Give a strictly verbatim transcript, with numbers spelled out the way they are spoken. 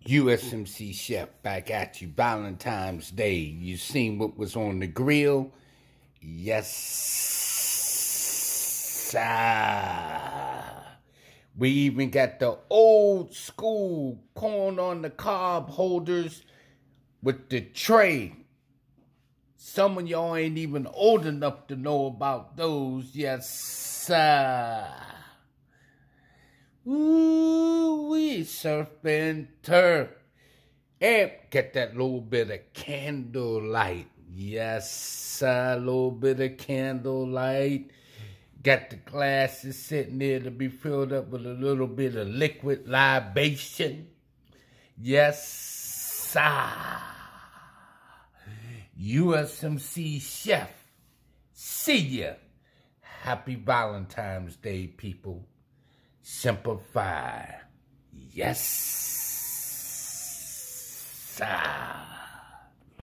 U S M C Chef back at you. Valentine's Day. You seen what was on the grill? Yes, sir. We even got the old school corn on the cob holders with the tray. Some of y'all ain't even old enough to know about those. Yes, sir. Ooh, we surf and turf. And get that little bit of candlelight. Yes, sir, a little bit of candlelight. Got the glasses sitting there to be filled up with a little bit of liquid libation. Yes, sir. U S M C Chef. See ya. Happy Valentine's Day, people. Simplify. Yes, sir.